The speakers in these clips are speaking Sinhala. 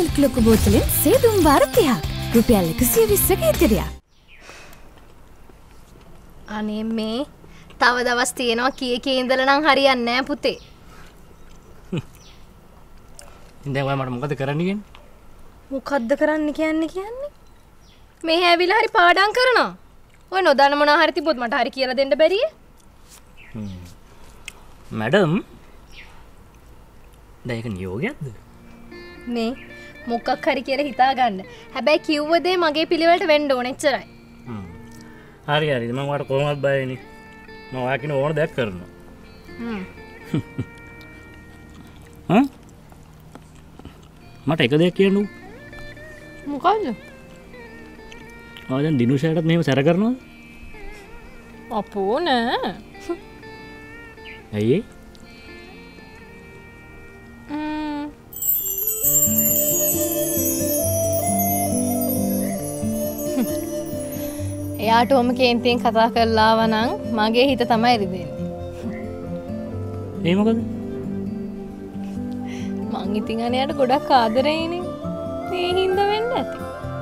ලිටරයක් ලොකු බෝතලෙන් සේදුම් වාර 30ක්. රුපියල් 120ක ඉතිරියක්. අනේ මේ තව දවස් තියෙනවා කී ඉඳලා නම් හරියන්නේ නැහැ පුතේ. දැන් ඔයා මට මොකද කරන්න කියන්නේ? මොකද්ද කරන්න කියන්නේ? මේ හැවිලා හරි පාඩම් කරනවා. ඔය නොදන්න මොනවා හරි තිබ්බොත් මට හරි කියලා දෙන්න බැරිය? මැඩම් දැන් ඒක නියෝගයක්ද? මේ මොකක් හරි කියලා හිතා ගන්න. හැබැයි කිව්ව දේ මගේ පිළිවෙලට වෙන්න ඕන එච්චරයි. හරි හරි මම ඔයාලට කොහොමවත් බයයිනේ. මම ඔයා කියන ඕන දෙයක් කරනවා. මට එක දෙයක් කියන්නු. මොකද්ද? ඔයා දැන් දිනුෂාටත් මෙහෙම සැර කරනවද? අපෝ නෑ. ඇයි ඒ? එයාට ඔම කේන්තියෙන් කතා කරලා ආවා නම් මගේ හිත තමයි රිදෙන්නේ. ඒ මොකද? මං ඉතින් අනේට ගොඩක් ආදරෙයිනේ. ඒ හින්දා වෙන්න ඇති.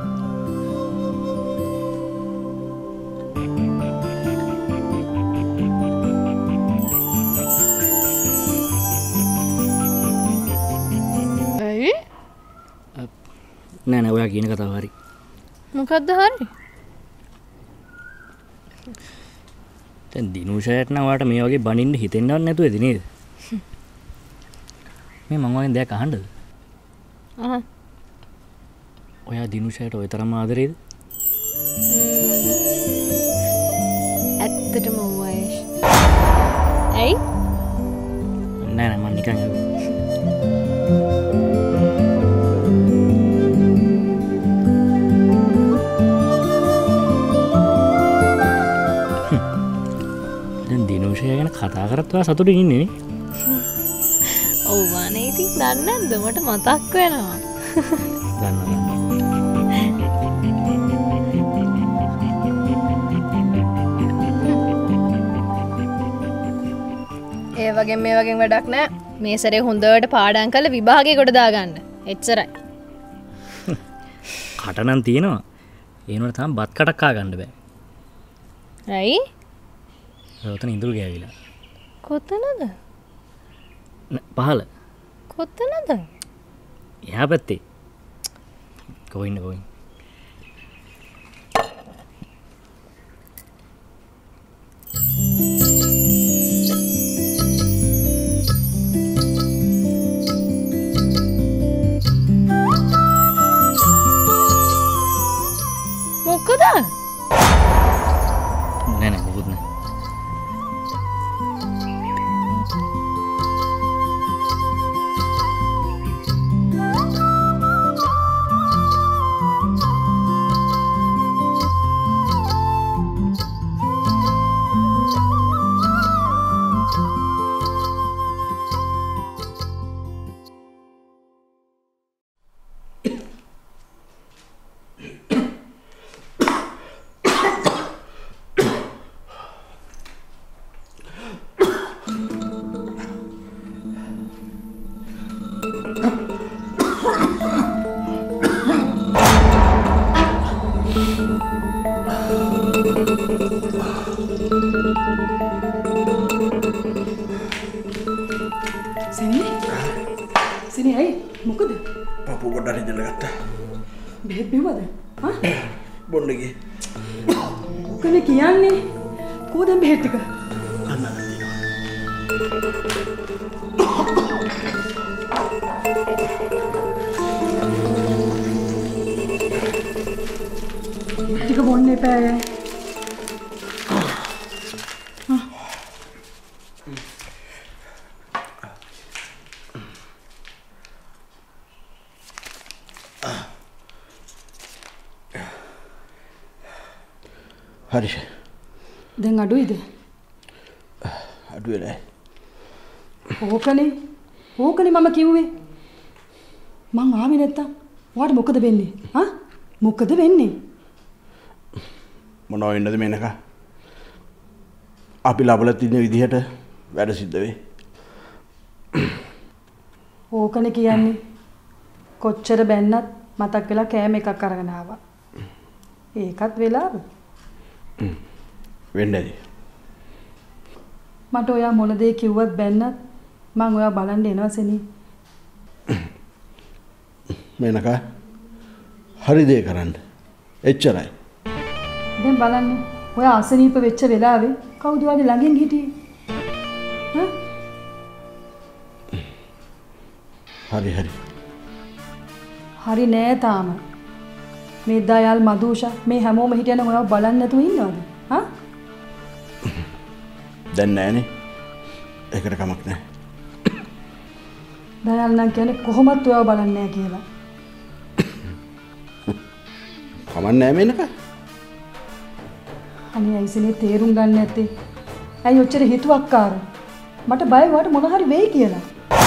ඇයි? නෑ නෑ ඔයා කියන කතාව හරි. මොකද්ද හරි? දැන් දිනුෂාට නම් ඔයාට මේ වගේ බනින්න හිතෙන්නවත් නැතුව ඇති නේද? මේ මං වගේ දෙයක් අහන්නද? ඔයා දිනුෂාට ඔය තරම් ආදරේද? ඇත්තටම ඔයස්. ඇයි? නෑ නෑ මං නිකන් දැන් දිනුෂා ගැන කතා කරත් ඔයා සතුටින් ඉන්නේ නේ? ඔව් අනේ ඉතින් දන්නේ නැද්ද මට මතක් වෙනවා. දන්නවා. ඒ වගේ මේ වගේ වැඩක් නෑ. මේ සැරේ හොඳට පාඩම් කරලා විභාගේ කොට දාගන්න. එච්චරයි. කට නම් තියෙනවා. ඒ වුණාට තාම බත් කටක් කා ගන්න බෑ. ඇයි? ඔතන ඉඳුල් ගෑවිලා. කොතනද? පහළ. කොතනද? එහා පැත්තේ. ගෝයින්. මොකද? නෑ මොකුත් නෑ. Sini ay, මොකද? පපුව ගොඩ හරි ඉඳලා ගත්තා. බෙහෙත් බිව්වද? හා? බොන්න ගියේ. ඔකනේ කියන්නේ. කොහොමද බෙහෙත් ටික? අන්න තියෙනවා. ටික බොන්න එපා. හරි. දැන් අඩුයිද? අඩු වෙලා. ඕකනේ මම කිව්වේ. මං ආවේ නැත්තම් ඔයාට මොකද වෙන්නේ? හා? මොකද වෙන්නේ? මොනවා වෙන්නද මේනක? අපි ලබලා තියෙන විදිහට වැඩ සිද්ධ වෙයි. ඕකනේ කියන්නේ. කොච්චර බැන්නත් මතක් වෙලා කෑම එකක් අරගෙන ආවා. ඒකත් වෙලාව. වෙන්නේද? මට ඔයා මොන දේ කිව්වත් බැන්නත් මං ඔයා බලන්න එනවා සෙනී. මේනකා හරි දේ කරන්න. එච්චරයි. දැන් බලන්න ඔයා අසනීප වෙච්ච වෙලාවේ කවුද ඔයාගේ ළඟින් හිටියේ? හරි හරි. හරි නෑ තාම. මේ දයාල් මදුෂා මේ හැමෝම හිටියනම් ඔයාව බලන්න නැතුව ඉන්නවද? හා? දැන් නෑනේ. ඒකට කමක් නෑ. දයාල් නම් කියන්නේ කොහොමත් ඔයාව බලන්නේ නෑ කියලා. කමක් නෑ මේනකා. අනේ ඇයිසනේ තේරුම් ගන්න නැත්තේ? ඇයි ඔච්චර හිතුවක්කාර? මට බය වට මොන හරි වෙයි කියලා.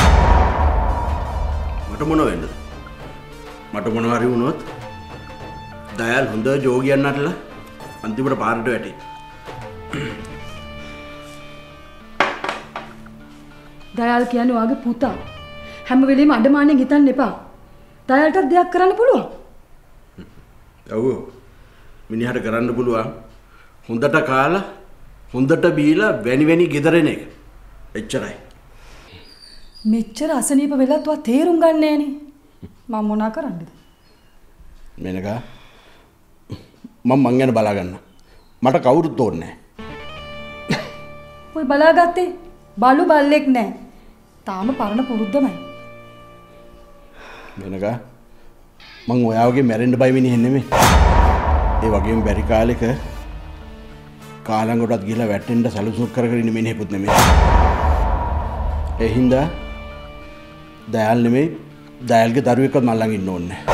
මට මොන වෙන්නද? මට මොන හරි වුණොත් දයාල් හොඳ ජෝගියන් නටලා අන්තිමට පාරට වැටේ. දයාල් කියන්නේ ඔයාගේ පුතා. හැම වෙලෙම අඩමාණෙන් හිතන්න එපා. දයාල්ට දෙයක් කරන්න පුළුවන්. ඔව්. මිනිහට කරන්න පුළුවන්. හොඳට කාලා හොඳට බීලා වැනි ගෙදරෙන එක. එච්චරයි. මෙච්චර අසනීප වෙලත් ඔයා තේරුම් ගන්න නෑනේ. මම මොනා කරන්නද? මේනකා මං ගැන බලා ගන්න. මට කවුරුත් ඕනේ නෑ. ඔය බලාගත්තේ බලු බල්ලෙක් නෑ. තාම පරණ පුරුද්දමයි. මේනකා මං ඔයාවගේ මැරෙන්න බය මිනිහෙක් නෙමෙයි. ඒ වගේම බැරි කාලෙක කාලංගොඩත් ගිහලා වැටෙන්න සැලසුම් කරගෙන ඉන්න මිනිහෙකුත් නෙමෙයි. ඒ හින්දා දයාල් නෙමෙයි දයාල්ගේ දරුවෙක්වත් මල් ළඟ ඉන්න ඕනේ නෑ.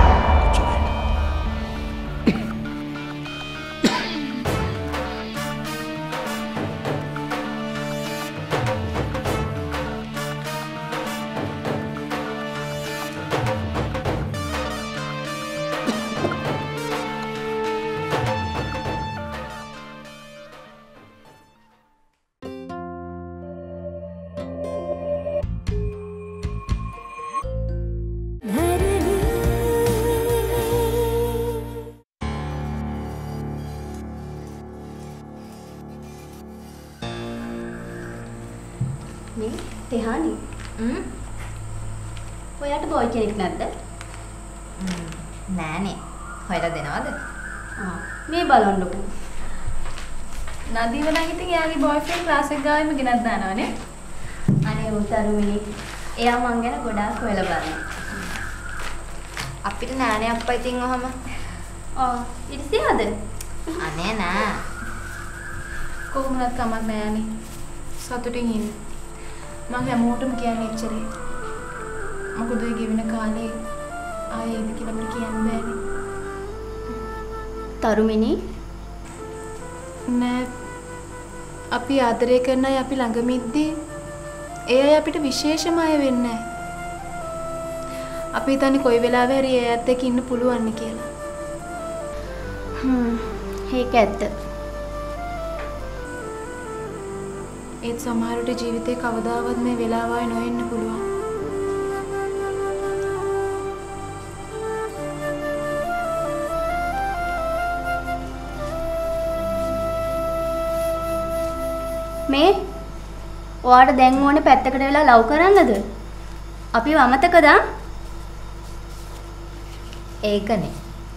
තෙහානි ඔයාට බොයි කෙනෙක් නැද්ද? නෑනේ. හොයලා දෙනවද? මේ බලන්නකෝ. නදීව නම් ඉතින් එයාගේ බොයිෆ්‍රෙන්ඩ් ක්ලාස් එක ගාවෙම ගෙනත් දානවනේ. අනේ උතරුමිනි. එයා මං ගැන ගොඩාක් හොයලා බලනවා. අපිට නෑනේ අප්පා ඉතින් ඔහම. ඉතිසියද? අනේ නෑ. කොහොමවත් කමක් නෑනේ. සතුටින් ඉන්න. මම හැමෝටම කියන්නේ එච්චරයි. මොකද ඒ ගෙවෙන කාලේ ආයේ ඉඳ කියලා මට කියන්න බෑනේ. තරුමිනි නෑ අපි ආදරය කරන අය අපි ළඟම ඉද්දී ඒ අය අපිට විශේෂම අය වෙන්නේ නෑ. අපි හිතන්නේ කොයි වෙලාවෙ හරි ඒ අයත් එක්ක ඉන්න පුළුවන් කියලා. ඒක ඇත්ත. ඒත් සමහරවිට ජීවිතේ කවදාවත් මේ වෙලාව ආයේ නොඑන්න පුළුවන්. මේ ඔයාට දැන් ඕනේ පැත්තකට වෙලා ලව් කරන්නද? අපිව අමතකද? ඒකනේ.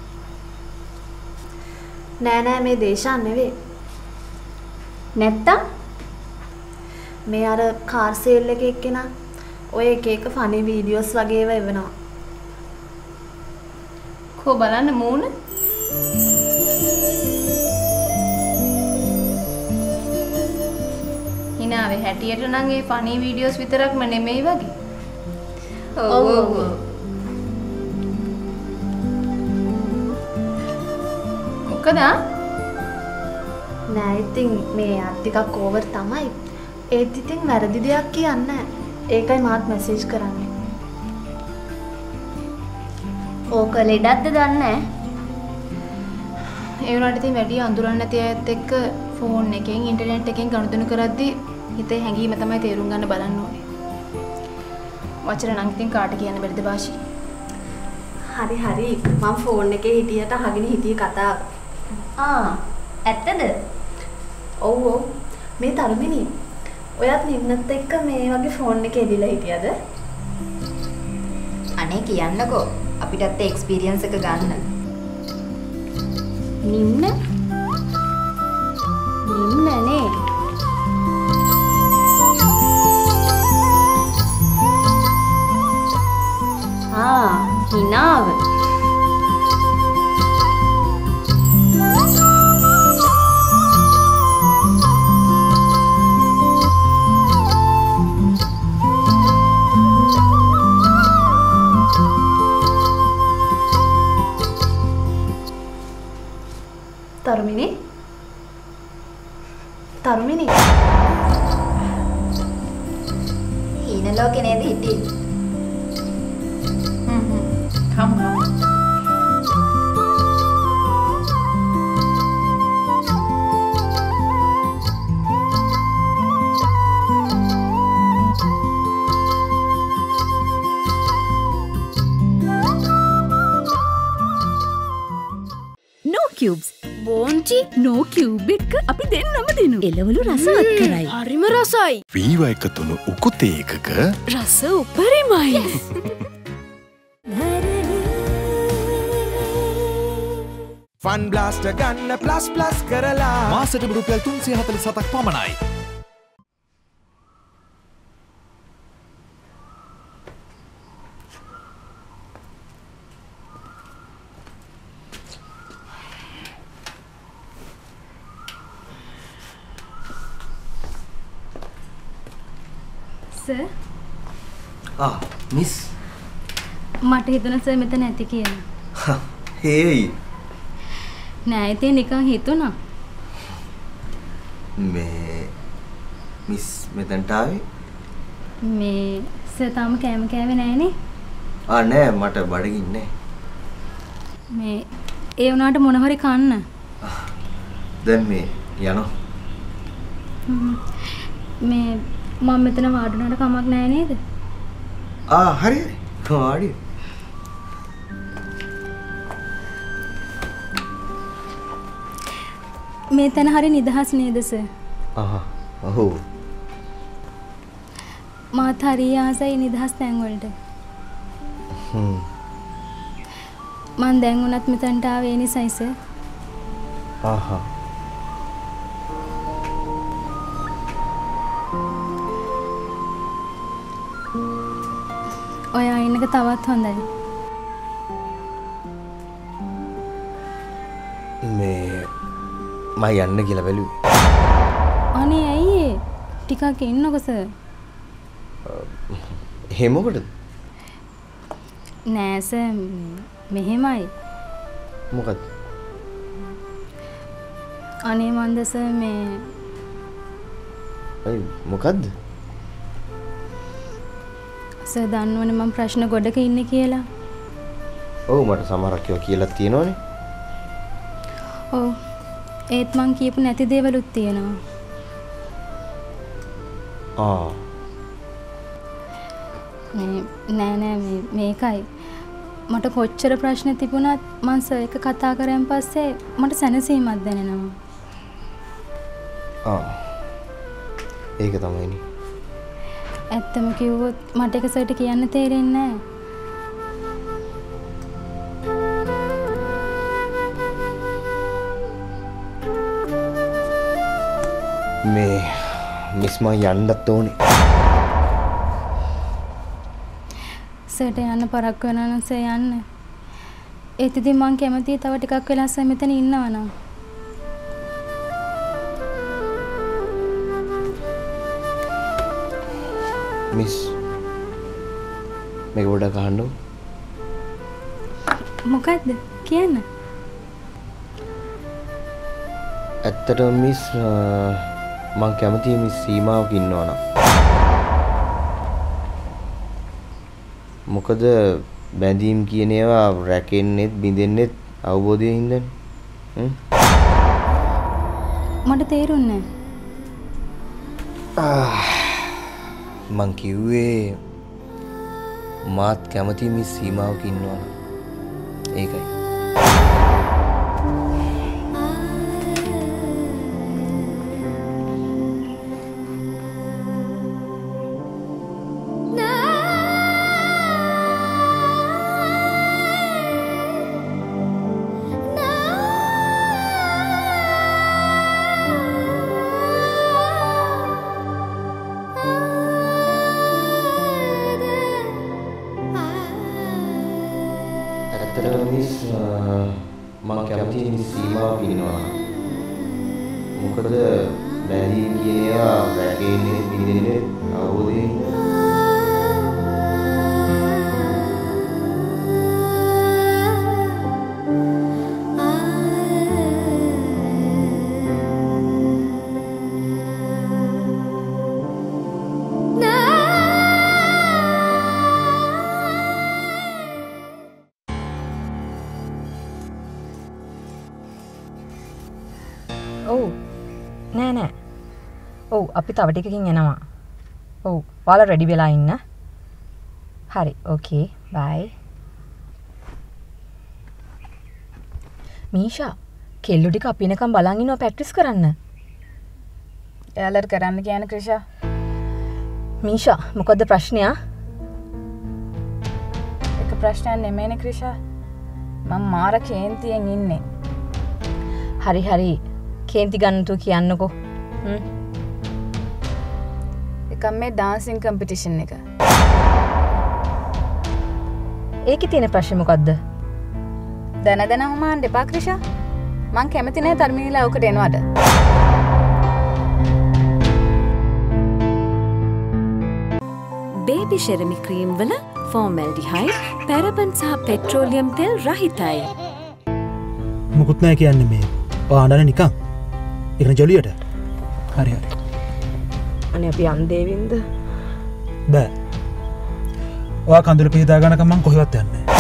නෑ මේ දේශාන් නෙවෙයි. නැත්තම් මේ අර කාර් සේල් එකේ එක්කෙනා ඔය එක ෆනි වීඩියෝස් වගේ ඒවා එවනවා. කො බලන්න මූණ. හිනාවේ හැටියට නම් ඒ ෆනි වීඩියෝස් විතරක්ම නෙමෙයි වගේ. ඔව්. මොකද? නෑ ඉතින් මේ ටිකක් ඕවර් තමයි. ඒත් ඉතින් වැරදි දෙයක් කියන්නේ. ඒකයි මාත් මැසේජ් කරන්නේ. ඕක ලෙඩක්ද දන්නේ? ඒ වුණාට ඉතින් වැඩි අඳුරන්නේ නැති අයත් එක්ක ෆෝන් එකෙන් ඉන්ටර්නෙට් එකෙන් ගනුදෙනු කරද්දී හිතේ හැඟීම තමයි තේරුම් ගන්න බලන්න ඕනේ. වචන නම් ඉතින් කාට කියන්න බැරිද වාෂි? හරි හරි මම ෆෝන් එකේ හිටියට අහගෙන හිටියේ කතාව. ඇත්තද? ඔව් ඔව්. මේ තරුමිනි ඔයත් නිම්නත් එක්ක මේ වගේ ෆෝන් එකේ එදිලා හිටියද? අනේ කියන්නකෝ අපිටත් එක්ස්පීරියන්ස් එක ගන්න. නිම්න නේ. හිනාව. තරුමිනි හීන ලෝකේ නේද හිටියේ? හම් cubes. බෝන්චි නෝ කියුබ් එක අපි දෙන්නම දෙනු. එළවලු රසවත් කරයි. හරිම රසයි. වීව 1.3 උකුතේ එකක රස උපරිමයි. ෆන් බ්ලාස්ටර් ගන්න ප්ලස් කරලා මාසෙට රුපියල් 347ක් පමණයි. මිස් මට හිතුණා සර් මෙතන ඇති කියලා. හේයි නෑ ඉතින් නිකන් හිතුණා. මේ මිස් මෙතනට ආවේ මේ සර් තාම කෑම කෑවේ නෑනේ. නෑ මට බඩගින්න නෑ. මේ ඒ වුණාට මොන හරි කන්න. දැන් මේ යනවා. මේ මම මෙතන වාඩුණාට කමක් නෑ නේද? හරි වාඩි. මේ තැන හරි නිදහස් නේද සර්? ඔව්. මාත් හරි ආසයි නිදහස් තැන් වලට. මං දැන් උනත් මෙතනට ආවේ ඒ නිසයි සර්. ඔයා ඉන්නක තවත් හොඳයි. මේ මම යන්න කියලා බැලුවේ. අනේ ඇයි ඒ? ටිකක් ඉන්නකො සර්. එහෙම මොකටද? නෑ සර් මෙහෙමයි. මොකද? අනේ මන්ද සර් මේ මොකද්ද? සර් දන්නවනේ මම ප්‍රශ්න ගොඩක ඉන්නේ කියලා. ඔව් මට සමහරක් ඒවා කියලා තියෙනවනේ. ඔව් ඒත් මං කියපු නැති දේවලුත් තියෙනවා. නෑ මේකයි. මට කොච්චර ප්‍රශ්න තිබුණත් මං සර් එක කතා කරන් පස්සේ මට සැනසීමක් දැනෙනවා. ඒක තමයිනේ. ඇත්තම කිව්වොත් මට එක සර්ට කියන්න තේරෙන්නේ නෑ. මේ මිස් මං යන්නත් ඕනේ. සර්ට යන්න පරක්කු වෙනවා නම් සර් යන්න. ඒත් ඉතින් මං කැමතියි තව ටිකක් වෙලා සර් මෙතන ඉන්නවා නම්. මිස් මේක පොඩ්ඩක් අහන්න. මොකද්ද කියන්න? ඇත්තටම මිස් මං කැමතියි මිස් සීමාවක ඉන්නවා නම්. මොකද බැඳීම් කියන ඒවා රැකෙන්නෙත් බිඳෙන්නෙත් අවබෝධයෙන් හින්දානේ. මට තේරුන්නේ නැහැ. මං කිව්වේ මාත් කැමති මිස් සීමාවක ඉන්නවා. ඒකයි. මම කැමති මිස් සීමාවක් ඉන්නවා. මොකද බැඳීම් කියන ඒවා රැකෙන්නේ බින්දෙන්නේ අවබෝධයෙන්. නෑ ඔව් අපි තව ටිකකින් එනවා. ඔව් ඔයාලා රෙඩි වෙලා ඉන්න. හරි ඕකේ බයි. මීෂා කෙල්ලු ටික අපි එනකම් බලන් ඉන්නවා ප්‍රැක්ටිස් කරන්න. එයාලට කරන්න කියන ක්‍රිෂා. මීෂා මොකද්ද ප්‍රශ්නය? එක ප්‍රශ්නයක් නෙමෙයිනේ ක්‍රිෂා. මම මාර කේන්තියෙන් ඉන්නේ. හරි කේන්ති ගන්නතු කියන්නකෝ. එකම මේ ඩාන්සින් කම්පිටිෂන් එක. ඒකේ තියෙන ප්‍රශ්නේ මොකද්ද? දැන හුමාන් දෙපා ක්‍රිෂා. මං කැමති නෑ තර්මිනීලා ඔකට එනවට. බේබි ෂෙරමි ක්‍රීම් වල ෆෝමැල්ඩිහයිඩ්, පැරබන් සහ පෙට්‍රෝලියම් තෙල් රහිතයි. මුකුත් නෑ කියන්නේ මේ. ඔයාලට නිකන්. ඒකනේ ජොලියට. හරි. අනේ අපි අන්දේවින්ද? බෑ. ඔයා කඳුළු පිහදා ගන්නකම් මං කොහෙවත් යන්නේ නෑ.